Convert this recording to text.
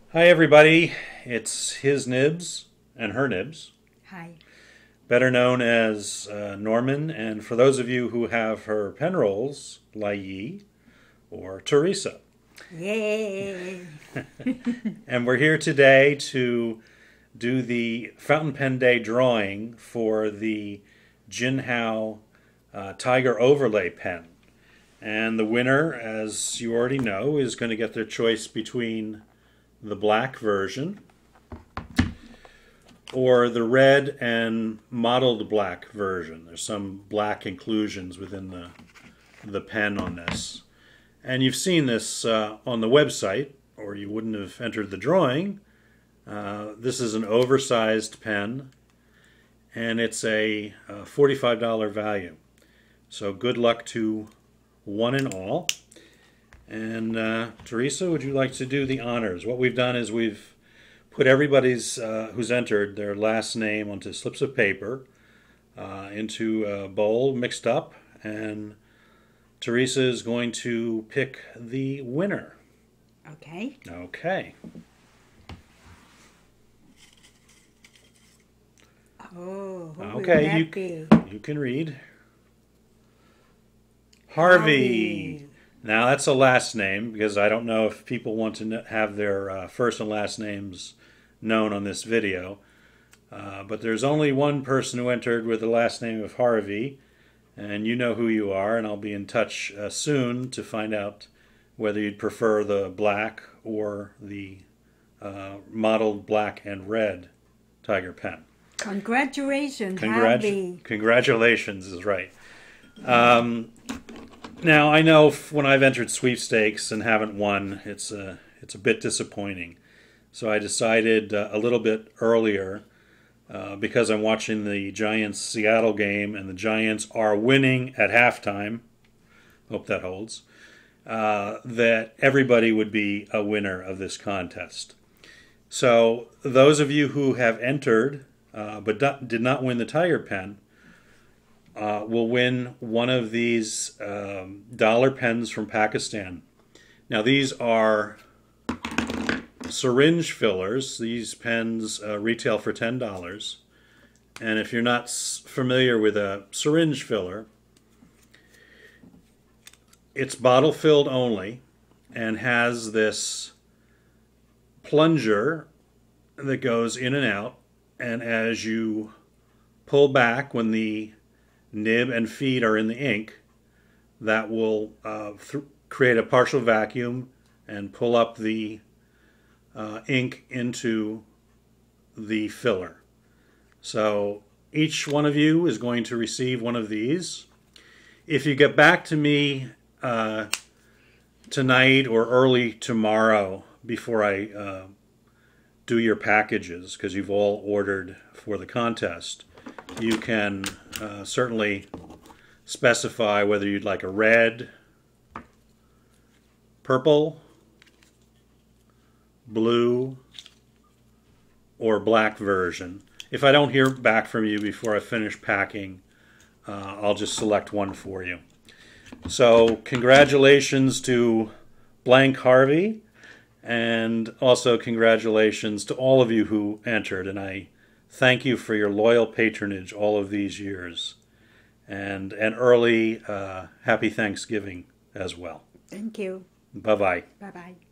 Hi, everybody. It's his nibs and her nibs, Hi. better known as Norman, and for those of you who have her pen rolls, Lai Yi or Teresa. Yay! And we're here today to do the fountain pen day drawing for the Jinhao Tiger Overlay pen. And the winner, as you already know, is going to get their choice between the black version or the red and mottled black version. There's some black inclusions within the pen on this. And you've seen this on the website, or you wouldn't have entered the drawing. This is an oversized pen, and it's a $45 value. So good luck to one and all. And Teresa, would you like to do the honors? What we've done is we've put everybody's who's entered their last name onto slips of paper into a bowl mixed up, and Teresa is going to pick the winner. Okay. Okay. Oh, who will Okay, that be? you can read. Harvey. Now that's a last name because I don't know if people want to have their first and last names known on this video. But there's only one person who entered with the last name of Harvey, and you know who you are, and I'll be in touch soon to find out whether you'd prefer the black or the mottled black and red Tiger pen. Congratulations, Harvey. Congratulations is right. Now I know when I've entered sweepstakes and haven't won, it's a bit disappointing. So I decided a little bit earlier, because I'm watching the Giants-Seattle game and the Giants are winning at halftime, hope that holds, that everybody would be a winner of this contest. So those of you who have entered but did not win the Tiger pen will win one of these dollar pens from Pakistan. Now these are syringe fillers. These pens retail for $10. And if you're not familiar with a syringe filler, it's bottle filled only and has this plunger that goes in and out. And as you pull back when the nib and feed are in the ink, that will create a partial vacuum and pull up the ink into the filler. So each one of you is going to receive one of these. If you get back to me tonight or early tomorrow before I do your packages, because you've all ordered for the contest, you can certainly specify whether you'd like a red, purple, blue, or black version. If I don't hear back from you before I finish packing, I'll just select one for you. So congratulations to Blank Harvey, and also congratulations to all of you who entered, and I thank you for your loyal patronage all of these years. And an early happy Thanksgiving as well. Thank you. Bye-bye. Bye-bye.